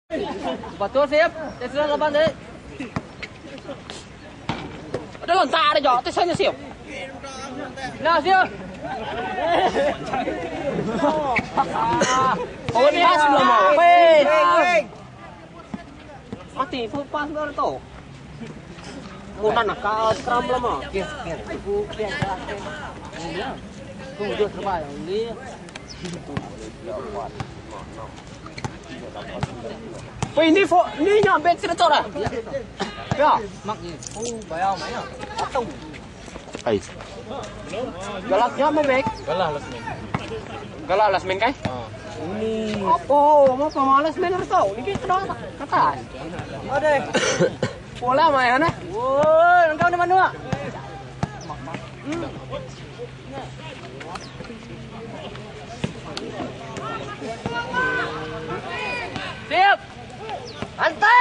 Betul siap. Saya lepas deh. Ada lontar ada jauh. Saya siap. Nah siap. Oh ini pas belum mau. Mati full pas baru tu. Bukan nak kram belum mau. Ibu yang terakhir. Tunggu dia terbaik ini. Ini nyampe cerita dah. Ya, mak ni. Oh, bayar mana? Atau. Ai. Galasnya apa baik? Galas men kai? Ini. Apa? Mau pemalas men harus tahu. Ini kita kata. Ada. Pola main mana? Woi, engkau di mana? Siap. Antai.